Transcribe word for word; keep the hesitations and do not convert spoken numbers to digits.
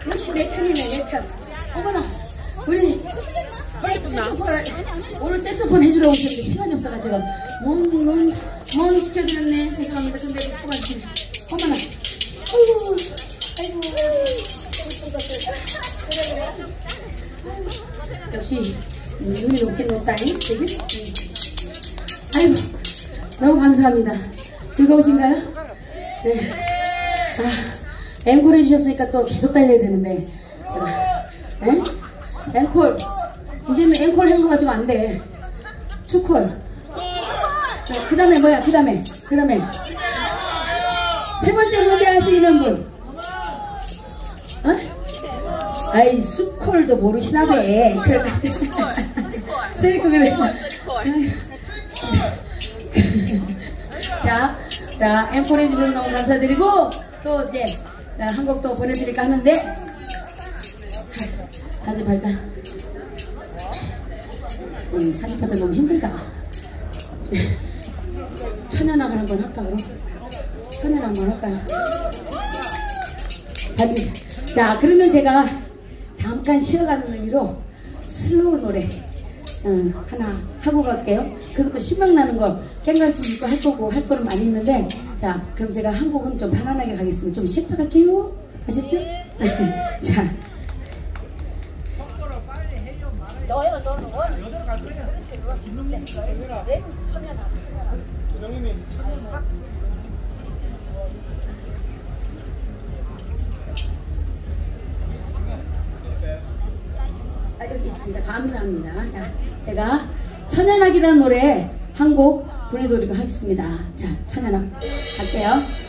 역시 내 편이네, 내 편. 어머나, 우리 색소폰, 오늘 색소폰 해주러 오셨는데 시간이 없어가지고 뭔, 뭔, 뭔 시켜드렸네. 죄송합니다. 근데 그만 좀. 어머나. 아이고, 아이고. 역시 눈이 높긴 높다잉, 그지? 아이고, 너무 감사합니다. 즐거우신가요? 네. 아, 앵콜 해주셨으니까 또 계속 달려야 되는데 제가 네? 앵콜 이제는 앵콜 한 거 가지고 안 돼. 투콜. 그 다음에 뭐야? 그 다음에 그 다음에 세 번째 무대 하시는 분. 어? 아이 수콜도 모르시나 배. 쓰리콜 그래. 자, 자 앵콜 해주셔서 너무 감사드리고 또 이제 한 곡 또 보내드릴까 하는데 사진 발자. 음, 사진 발자 너무 힘들다. 천연악 한번 할까 그럼? 천연악 한번 할까요? 반지. 자 그러면 제가 잠깐 쉬어가는 의미로 슬로우 노래 음, 하나 하고 갈게요. 그것도 신명나는 거 깽같이 입고 할 거고 할 거는 많이 있는데 자 그럼 제가 한 곡은 좀 편안하게 가겠습니다. 좀 쉬었다 갈게요. 아셨죠? 자 너요 너는 원 여덟 갈 거야. 김동민 내가 내 천년 안 형님이 천년 아, 여기 있습니다. 감사합니다. 자, 제가 천연악이라는 노래 한 곡 불러드리도록 하겠습니다. 자, 천연악 갈게요.